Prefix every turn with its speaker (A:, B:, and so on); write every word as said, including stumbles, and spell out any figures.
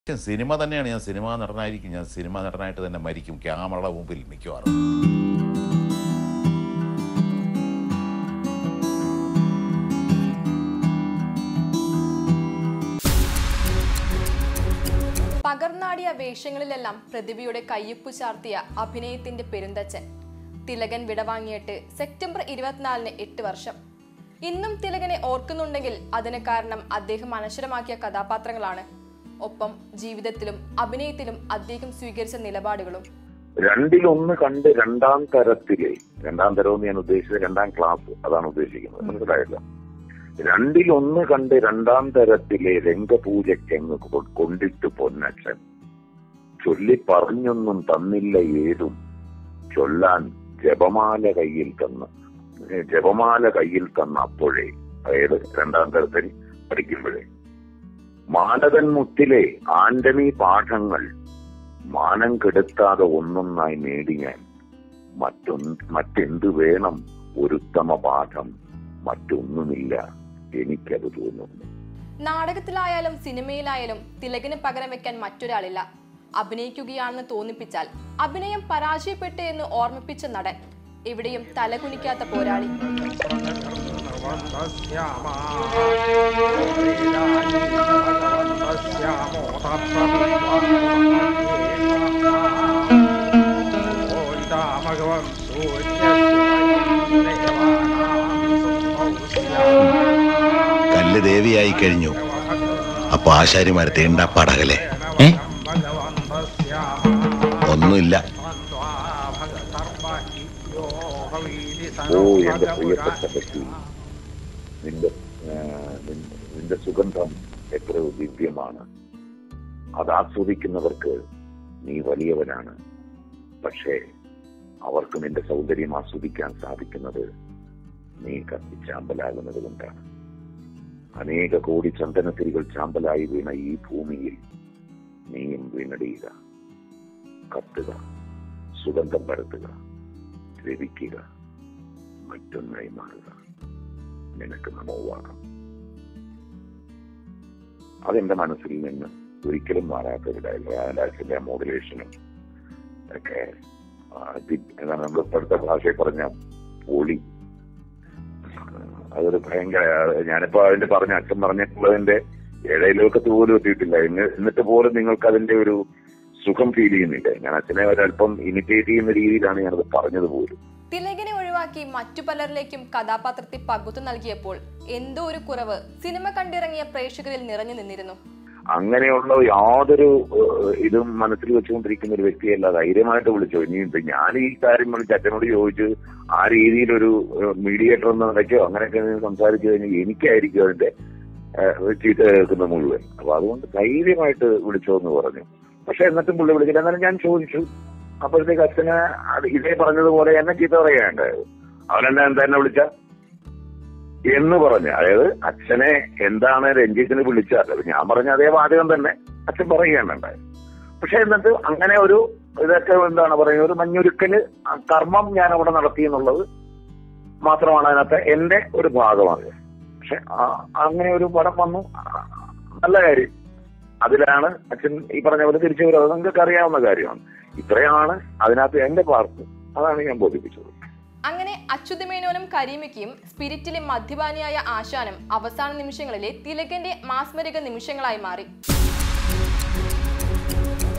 A: Cinema തന്നെയാണ്. ഞാൻ cinema നടനായിരിക്കും. ഞാൻ സിനിമാ നടനായിട്ട് തന്നെ മരിക്കും ക്യാമറയുടെ മുമ്പിൽ മിക്കവാറും.
B: പകർന്നാടിയ വേഷങ്ങളിലെല്ലാം പ്രതിഭയുടെ കയ്യൊപ്പു ചാർത്തിയ അഭിനയത്തിന്റെ പെരുന്തച്ചൻ തിലകൻ വിടവാങ്ങിയിട്ട് സെപ്റ്റംബർ ഇരുപത്തിനാലിന് എട്ട് വർഷം. ഇന്നും തിലകനെ ഓർക്കുന്നുണ്ടെങ്കിൽ അതിന് കാരണം അദ്ദേഹം അനശ്വരമാക്കിയ കഥാപാത്രങ്ങളാണ്. ഒപ്പം ജീവിതത്തിലും അഭിനയത്തിലും അദ്ദേഹം സ്വീകരിച്ച നിലപാടുകളും.
C: രണ്ടിലൊന്ന് കണ്ട് രണ്ടാം തരത്തിലെ രണ്ടാം തരം എന്ന് ഞാൻ ഉദ്ദേശിച്ചത് രണ്ടാം ക്ലാസ് അതാണ് ഉദ്ദേശിക്കുന്നത്. മനസ്സിലായില്ല. രണ്ടിലൊന്ന് കണ്ട് രണ്ടാം തരത്തിലെ രംഗപൂജയ്ക്കെങ്ങ് കൊണ്ടിട്ട് പൊന്നച്ഛൻ ചൊല്ലി പറഞ്ഞൊന്നും തന്നില്ല ഏതും ചൊല്ലാൻ ജപമാല കയ്യിൽ തന്ന് ജപമാല കയ്യിൽ തന്ന അപ്പോഴേ, അതായത് രണ്ടാം തരത്തിൽ പഠിക്കുമ്പോഴേ, മാനവൻ മുത്തിലെ ആന്റണി പാഠങ്ങൾ മാനം കെടുത്താതെ ഒന്നൊന്നായി നേടി ഞാൻ മറ്റൊന്ന് മറ്റെന്ത് വേണം ഒരുത്തമ പാഠം മറ്റൊന്നുമില്ല എനിക്കത് തോന്നുന്നു.
B: നാടകത്തിലായാലും സിനിമയിലായാലും തിലകന് പകരം വെക്കാൻ മറ്റൊരാളില്ല. അഭിനയിക്കുകയാണെന്ന് തോന്നിപ്പിച്ചാൽ അഭിനയം പരാജയപ്പെട്ടു എന്ന് ഓർമ്മിപ്പിച്ച നടൻ, എവിടെയും തലകുനിക്കാത്ത പോരാളി.
D: കല്ല് ദേവിയായി കഴിഞ്ഞു. അപ്പൊ ആശാരിമാരെ തേണ്ട പടകലെ ഒന്നുമില്ല.
C: ഓ എന്റെ പ്രിയപ്പെട്ട വ്യക്തി, നിന്റെ നിന്റെ സുഗന്ധം എത്ര ദിവ്യമാണ്. അത് ആസ്വദിക്കുന്നവർക്ക് നീ വലിയവനാണ്. പക്ഷേ അവർക്ക് നിന്റെ സൗന്ദര്യം ആസ്വദിക്കാൻ സാധിക്കുന്നത് നീ കത്തിച്ചാമ്പലാകുന്നത് കൊണ്ടാണ്. അനേക കോടി ചന്ദനത്തിരികൾ ചാമ്പലായി വീണ ഈ ഭൂമിയിൽ നീയും വീണടിയുക, കത്തുക, സുഗന്ധം പരത്തുക, ദ്രവിക്കുക, മറ്റൊന്നായി മാറുക. നിനക്ക് നമോവാകാം. അതെന്റെ മനസ്സിൽ നിന്ന് ഒരിക്കലും മാറാത്തൊരു ഡയലോഗിന്റെ മോഡുലേഷനും ഒക്കെ നമ്മൾ ഇപ്പോഴത്തെ ഭാഷയിൽ പറഞ്ഞ പൊളി. അതൊരു ഭയങ്കര, ഞാനിപ്പോ അതിന്റെ പറഞ്ഞ അച്ഛൻ പറഞ്ഞിട്ടുള്ളതിന്റെ ഏഴയിലോക്കത്ത് പോലും എത്തിയിട്ടില്ല. എന്നിട്ട് പോലും നിങ്ങൾക്ക് അതിന്റെ ഒരു സുഖം ഫീൽ ചെയ്യുന്നില്ല. ഞാൻ അച്ഛനെ ഒരല്പം ഇമിറ്റേറ്റ് ചെയ്യുന്ന രീതിയിലാണ് ഞാനത് പറഞ്ഞത് പോലും.
B: തിലകനെ ഒഴിവാക്കി മറ്റു പലരിലേക്കും കഥാപാത്രത്തെ പകുത്തു നൽകിയപ്പോൾ എന്തോ ഒരു കുറവ് സിനിമ കണ്ടിറങ്ങിയ പ്രേക്ഷകരിൽ നിറഞ്ഞു നിന്നിരുന്നു.
C: അങ്ങനെയുള്ള യാതൊരു ഇതും മനസ്സിൽ വെച്ചുകൊണ്ടിരിക്കുന്ന ഒരു വ്യക്തിയല്ല. ധൈര്യമായിട്ട് വിളിച്ചോ. ഇനി ഞാൻ ഈ കാര്യം വിളിച്ച് അച്ഛനോട് ചോദിച്ച് ആ രീതിയിലൊരു മീഡിയേറ്റർ എന്ന നിലയ്ക്കോ അങ്ങനെയൊക്കെ സംസാരിച്ചു കഴിഞ്ഞാൽ എനിക്കായിരിക്കും അതിന്റെ ചീത്ത കേൾക്കുന്ന മുഴുവൻ. അപ്പൊ അതുകൊണ്ട് ധൈര്യമായിട്ട് വിളിച്ചോ എന്ന് പറഞ്ഞു. പക്ഷെ എന്നിട്ടും പുള്ളി വിളിച്ചില്ല. എന്നാലും ഞാൻ ചോദിച്ചു. അപ്പോഴത്തേക്ക് അച്ഛന് ഇതേ പറഞ്ഞതുപോലെ എന്നെ ചീത്ത പറയാനുണ്ടായത്. അവനെന്നെ എന്താ എന്നെ വിളിച്ച എന്ന് പറഞ്ഞു. അതായത് അച്ഛനെ എന്താണ് രഞ്ജിത്തിന് വിളിച്ചാൽ ഞാൻ പറഞ്ഞ അതേ വാചകം തന്നെ അച്ഛൻ പറയുകയാണ് ഉണ്ടായത്. പക്ഷെ എന്നിട്ട് അങ്ങനെ ഒരു ഇതൊക്കെ എന്താണ് പറയുക, ഒരു മഞ്ഞുരുക്കല് കർമ്മം ഞാൻ അവിടെ നടത്തി എന്നുള്ളത് മാത്രമാണ് അതിനകത്ത് എന്റെ ഒരു ഭാഗമാണ്. പക്ഷെ അങ്ങനെ ഒരു പടം വന്നു, നല്ല കാര്യം. അതിലാണ് അച്ഛൻ ഈ പറഞ്ഞ പോലെ തിരിച്ചു വരും. അത് നിങ്ങൾക്ക് അറിയാവുന്ന കാര്യമാണ്. ഇത്രയാണ് അതിനകത്ത് എന്റെ പാർട്ട്. അതാണ് ഞാൻ ബോധിപ്പിച്ചത്.
B: അങ്ങനെ അച്യുതമേനോനും കരീമിക്കയും സ്പിരിറ്റിലെ മദ്യപാനിയായ ആശാനും അവസാന നിമിഷങ്ങളിലെ തിലകന്റെ മാസ്മരിക നിമിഷങ്ങളായി മാറി.